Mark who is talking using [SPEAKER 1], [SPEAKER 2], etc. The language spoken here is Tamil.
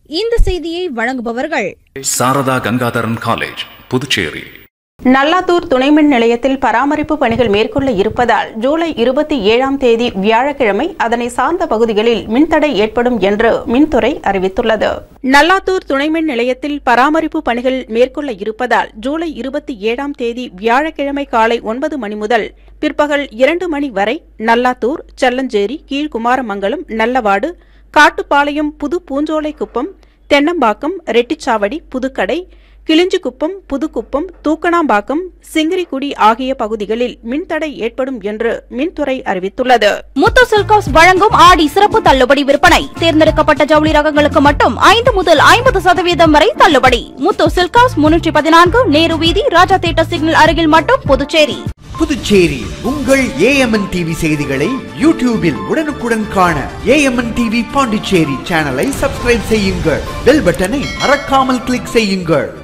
[SPEAKER 1] இந்த செய்தியை வழங்குபவர்கள்
[SPEAKER 2] சாரதா கங்காதரன் காலேஜ், புதுச்சேரி.
[SPEAKER 3] நல்லாதூர் துணைமின் நிலையத்தில் பராமரிப்பு பணிகள் மேற்கொள்ள இருப்பதால் ஜூலை 27ஆம் தேதி வியாழக்கிழமை அதனை சார்ந்த பகுதிகளில் மின்தடை ஏற்படும் என்று மின்துறை அறிவித்துள்ளது. நல்லாதூர் துணைமின் நிலையத்தில் பராமரிப்பு பணிகள் மேற்கொள்ள இருப்பதால் ஜூலை 27ஆம் தேதி வியாழக்கிழமை காலை 9 மணி முதல் பிற்பகல் 2 மணி வரை நல்லாதூர், செல்லஞ்சேரி, கீழ்குமாரமங்கலம், நல்லவாடு, காட்டுப்பாளையம், புது பூஞ்சோலைக்குப்பம், தென்னம்பாக்கம், ரெட்டிச்சாவடி, புதுக்கடை, கிளிஞ்சிக்குப்பம், புதுக்குப்பம், தூக்கணாம்பாக்கம், சிங்கிரிக்குடி ஆகிய பகுதிகளில் மின்தடை ஏற்படும் என்று மின்துறை அறிவித்துள்ளது.
[SPEAKER 1] முத்து சில்க் ஹவுஸ் வழங்கும் ஆடி சிறப்பு தள்ளுபடி விற்பனை. தேர்ந்தெடுக்கப்பட்ட ஜவுளி ரகங்களுக்கு மட்டும் 5 முதல் 50% வரை தள்ளுபடி. முத்து சில்க் ஹவுஸ் 314 நேரு வீதி, ராஜா தியேட்டர் சிக்னல் அருகில் மட்டும், புதுச்சேரி.
[SPEAKER 4] புதுச்சேரி உங்கள் AMN டிவி செய்திகளை யூடியூபில் உடனுக்குடன் காண AMN டிவி பாண்டிச்சேரி சேனலை சப்ஸ்கிரைப் செய்யுங்கள். பெல் பட்டனை மறக்காமல் கிளிக் செய்யுங்கள்.